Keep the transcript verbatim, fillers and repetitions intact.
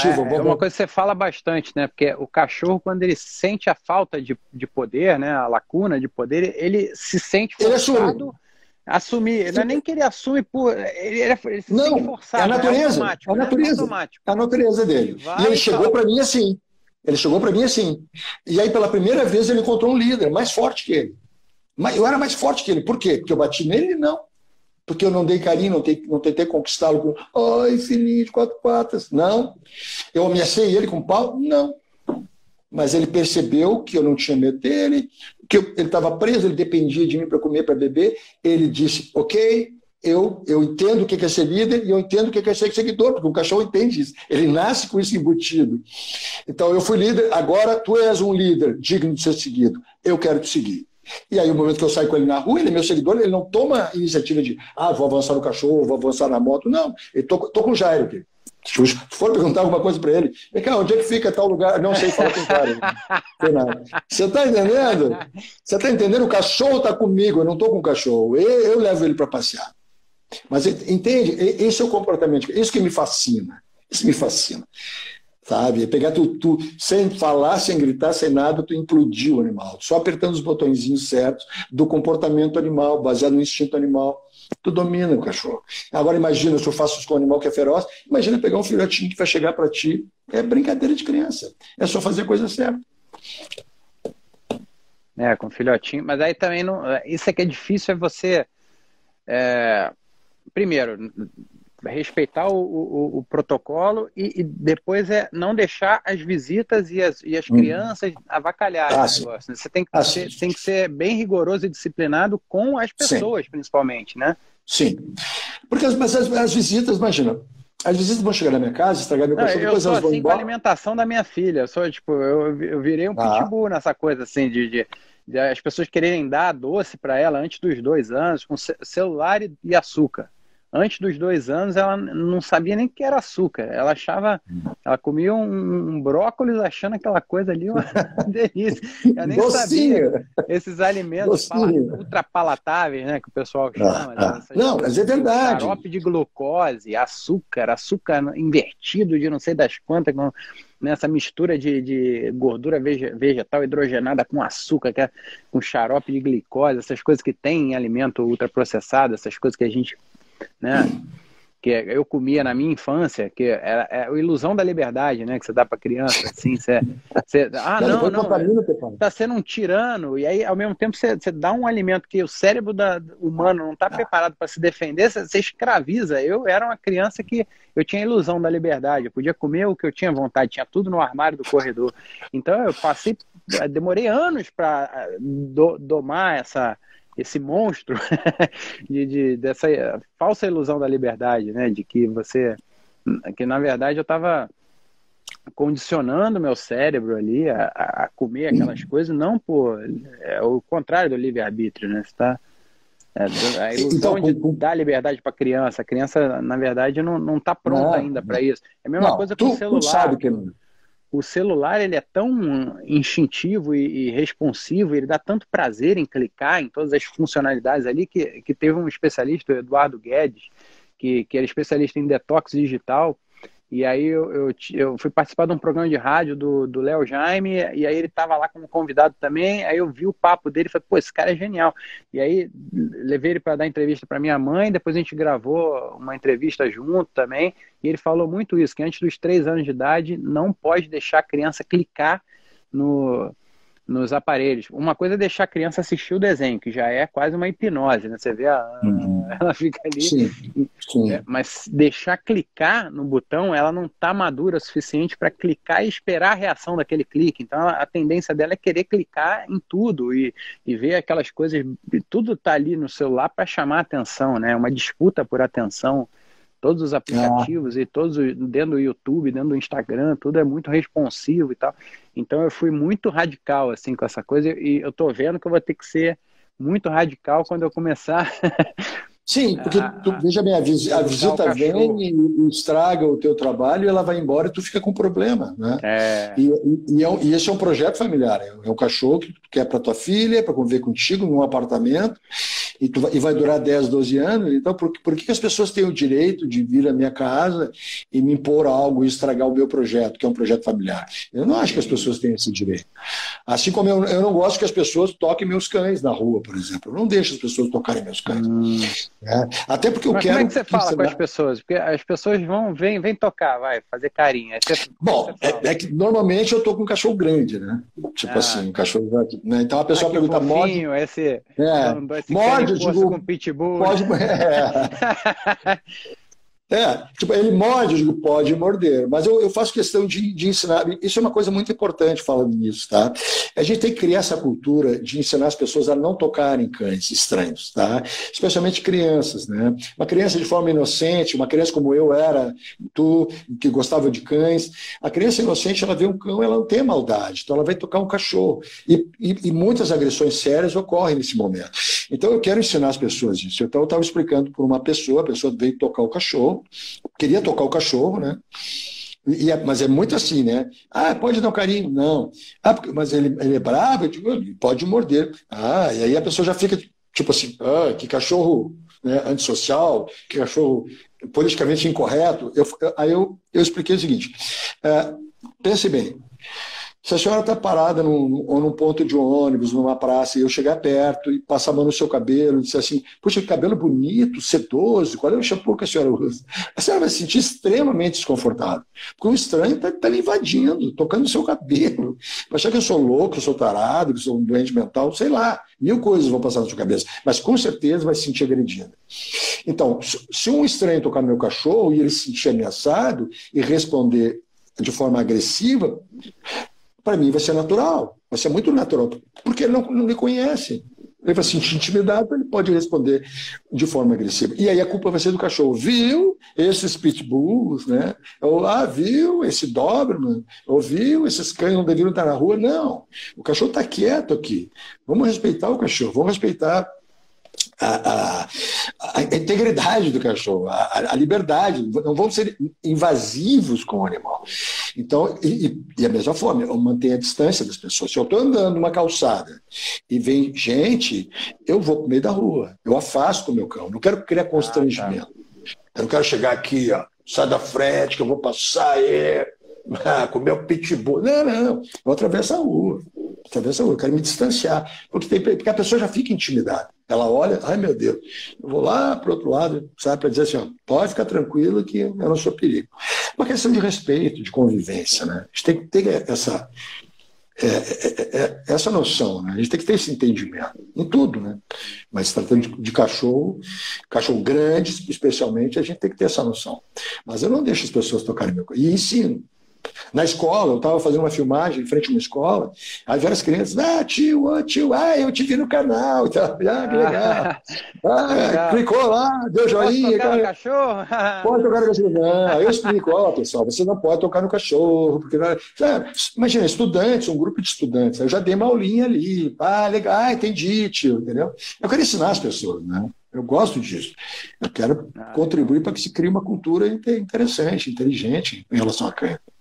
objetivo. É, é uma coisa que você fala bastante, né? Porque o cachorro, quando ele sente a falta de, de poder, né? A lacuna de poder, ele se sente forçado a assumir. Não é nem que ele assume por... Ele, ele, ele se Não, sente forçado, é a natureza. É automático, é a natureza. Né? Automático. É a natureza dele. Ele vai e ele e chegou para mim assim. Ele chegou para mim assim. E aí, pela primeira vez, ele encontrou um líder mais forte que ele. Eu era mais forte que ele. Por quê? Porque eu bati nele? Não. Porque eu não dei carinho, não, tei, não tentei conquistá-lo com ai, filhinho de quatro patas. Não. Eu ameacei ele com pau? Não. Mas ele percebeu que eu não tinha medo dele, que eu, ele estava preso, ele dependia de mim para comer, para beber. Ele disse, ok, eu, eu entendo o que é ser líder e eu entendo o que é ser seguidor, porque o cachorro entende isso. Ele nasce com isso embutido. Então eu fui líder, agora tu és um líder digno de ser seguido. Eu quero te seguir. E aí, o momento que eu saio com ele na rua, ele é meu seguidor, ele não toma iniciativa de, ah, vou avançar no cachorro, vou avançar na moto. Não, eu tô, tô com o Jairo aqui. Se for perguntar alguma coisa para ele, vem cá, onde é que fica tal lugar? Não sei, fala com o cara. Não tem nada. Você está entendendo? Você está entendendo? O cachorro está comigo, eu não estou com o cachorro. Eu, eu levo ele para passear. Mas entende? Esse é o comportamento, isso que me fascina. Isso me fascina. Sabe? Pegar tu, tu, sem falar, sem gritar, sem nada, tu implodiu o animal. Só apertando os botõezinhos certos do comportamento animal, baseado no instinto animal. Tu domina o cachorro. Agora imagina, se eu faço isso com um animal que é feroz, imagina pegar um filhotinho que vai chegar para ti. É brincadeira de criança. É só fazer a coisa certa. É, com filhotinho. Mas aí também, não, isso é que é difícil, é você... É, primeiro... respeitar o, o, o protocolo e, e depois é não deixar as visitas e as, e as hum. crianças avacalharem ah, o negócio. Né? Você tem que, ah, ser, tem que ser bem rigoroso e disciplinado com as pessoas, sim. principalmente, né? Sim. Porque as, mas as, as visitas, imagina, as visitas vão chegar na minha casa, estragar meu cachorro, depois elas vão assim, embora. Eu sou assim com a alimentação da minha filha. Eu, sou, tipo, eu, eu virei um ah. pitbull nessa coisa, assim, de... de de as pessoas quererem dar doce para ela antes dos dois anos, com celular e, e açúcar. Antes dos dois anos, ela não sabia nem que era açúcar. Ela achava... Ela comia um, um brócolis achando aquela coisa ali uma delícia. Ela nem Docinho. sabia esses alimentos ultrapalatáveis, né? Que o pessoal chama. Ah, ah. Não, mas é verdade. Xarope de glucose, açúcar, açúcar invertido de não sei das quantas, com, nessa mistura de, de gordura vegetal hidrogenada com açúcar, que é, com xarope de glicose, essas coisas que tem em alimento ultraprocessado, essas coisas que a gente... né? Que eu comia na minha infância, que era, é a ilusão da liberdade, né? Que você dá para criança, assim, você, você ah, não, não, tá sendo um tirano, e aí ao mesmo tempo você, você dá um alimento que o cérebro da, humano não está preparado para se defender, você, você escraviza. Eu era uma criança que eu tinha a ilusão da liberdade, eu podia comer o que eu tinha vontade, tinha tudo no armário do corredor. Então eu passei, demorei anos para do, domar essa esse monstro de, de, dessa falsa ilusão da liberdade, né? De que você... que na verdade eu estava condicionando meu cérebro ali a, a comer aquelas coisas, não por... É o contrário do livre-arbítrio, né? Você tá, é, a ilusão então, de dar liberdade para a criança. A criança, na verdade, não está pronta não, ainda para isso. É a mesma não, coisa com o celular. Tu sabe que não. O celular, ele é tão instintivo e, e responsivo, ele dá tanto prazer em clicar em todas as funcionalidades ali, que, que teve um especialista, o Eduardo Guedes, que, que era especialista em detox digital, e aí eu, eu, eu fui participar de um programa de rádio do, do Léo Jaime, e aí ele estava lá como convidado também, aí eu vi o papo dele e falei, pô, esse cara é genial. E aí levei ele para dar entrevista para minha mãe, depois a gente gravou uma entrevista junto também, e ele falou muito isso, que antes dos três anos de idade não pode deixar a criança clicar no... nos aparelhos. Uma coisa é deixar a criança assistir o desenho, que já é quase uma hipnose, né? Você vê, a, uhum. ela fica ali. Sim, sim. É, mas deixar clicar no botão, ela não está madura o suficiente para clicar e esperar a reação daquele clique. Então, a, a tendência dela é querer clicar em tudo e, e ver aquelas coisas. Tudo está ali no celular para chamar a atenção, né? Uma disputa por atenção. Todos os aplicativos ah. e todos dentro do YouTube, dentro do Instagram, tudo é muito responsivo e tal. Então eu fui muito radical assim com essa coisa e eu tô vendo que eu vou ter que ser muito radical quando eu começar. Sim, porque tu, veja bem, a, vis, a visita vem e, e estraga o teu trabalho e ela vai embora e tu fica com problema, né? É. E, e, e, é um, e esse é um projeto familiar, é um cachorro que tu quer para tua filha, para conviver contigo num apartamento e, tu, e vai durar dez, doze anos, então por, por que as pessoas têm o direito de vir à minha casa e me impor algo e estragar o meu projeto, que é um projeto familiar? Eu não acho que as pessoas têm esse direito. Assim como eu, eu não gosto que as pessoas toquem meus cães na rua, por exemplo. Eu não deixo as pessoas tocarem meus cães. Hum. É, até porque eu Mas quero... como é que você fala ensinar... com as pessoas? Porque as pessoas vão, vem, vem tocar, vai, fazer carinho. Aí você, Bom, você é, é que normalmente eu tô com um cachorro grande, né? Tipo ah. assim, um cachorro... Né? Então a pessoa ah, pergunta, morde... Esse, é, esse morde, eu digo... com pitbull. Pode... É. É, tipo, ele morde, eu digo, pode morder, mas eu, eu faço questão de, de ensinar, isso é uma coisa muito importante falando nisso, tá? A gente tem que criar essa cultura de ensinar as pessoas a não tocarem cães estranhos, tá? Especialmente crianças, né? Uma criança de forma inocente, uma criança como eu era, tu, que gostava de cães, a criança inocente, ela vê um cão, ela não tem maldade, então ela vai tocar um cachorro, e, e, e muitas agressões sérias ocorrem nesse momento. Então eu quero ensinar as pessoas isso, então eu estava explicando para uma pessoa, a pessoa veio tocar o cachorro, queria tocar o cachorro, né? E é, mas é muito assim, né? Ah, pode dar um carinho? Não. Ah, porque, mas ele, ele é bravo? Eu digo, pode morder. Ah, e aí a pessoa já fica tipo assim, ah, que cachorro, né, antissocial, que cachorro politicamente incorreto. Eu, aí eu, eu expliquei o seguinte, é, pense bem, se a senhora está parada num, ou num ponto de ônibus, numa praça, e eu chegar perto e passar a mão no seu cabelo e disser assim, puxa, que cabelo bonito, sedoso, qual é o shampoo que a senhora usa? A senhora vai se sentir extremamente desconfortável, porque um estranho está tá me invadindo, tocando no seu cabelo. Vai achar que eu sou louco, que eu sou tarado, que eu sou um doente mental, sei lá, mil coisas vão passar na sua cabeça, mas com certeza vai se sentir agredida. Então, se um estranho tocar no meu cachorro e ele se sentir ameaçado e responder de forma agressiva, para mim vai ser natural, vai ser muito natural, porque ele não, não me conhece. Ele vai se sentir intimidado, ele pode responder de forma agressiva. E aí a culpa vai ser do cachorro. Viu esses pitbulls, né? Ou, ah, viu esse Doberman? Ou viu esses cães não deveriam estar na rua? Não, o cachorro está quieto aqui. Vamos respeitar o cachorro, vamos respeitar A, a, a integridade do cachorro, a, a liberdade, não vamos ser invasivos com o animal. Então, e, e a mesma forma, eu mantenho a distância das pessoas. Se eu estou andando numa calçada e vem gente, eu vou para o meio da rua, eu afasto o meu cão, não quero criar constrangimento. Ah, tá. Eu não quero chegar aqui, ó, sai da frente, que eu vou passar aí, ah, com o meu pitbull. Não, não, eu vou atravessar a rua. Atravessa a rua, eu quero me distanciar, porque, tem, porque a pessoa já fica intimidada. Ela olha, ai meu Deus, eu vou lá para o outro lado, sabe, para dizer assim, ó, pode ficar tranquilo que eu não sou perigo. Uma questão de respeito, de convivência, né? A gente tem que ter essa, é, é, é, essa noção, né? A gente tem que ter esse entendimento em tudo, né? Mas tratando de, de cachorro, cachorro grande, especialmente, a gente tem que ter essa noção. Mas eu não deixo as pessoas tocarem meu corpo. E ensino. Na escola, eu estava fazendo uma filmagem em frente a uma escola, aí vieram as crianças, ah, tio, oh, tio, ah, eu te vi no canal, ah, que legal. Ah, legal. Clicou lá, deu joinha. Pode tocar cara, no cachorro? Pode tocar no cachorro. Não, aí eu explico, ó, oh, pessoal, você não pode tocar no cachorro, porque não é... Imagina, estudantes, um grupo de estudantes, eu já dei uma aulinha ali, ah, legal, ah, entendi, tio, entendeu? Eu quero ensinar as pessoas, né? Eu gosto disso. Eu quero ah, contribuir para que se crie uma cultura interessante, inteligente em relação a cães.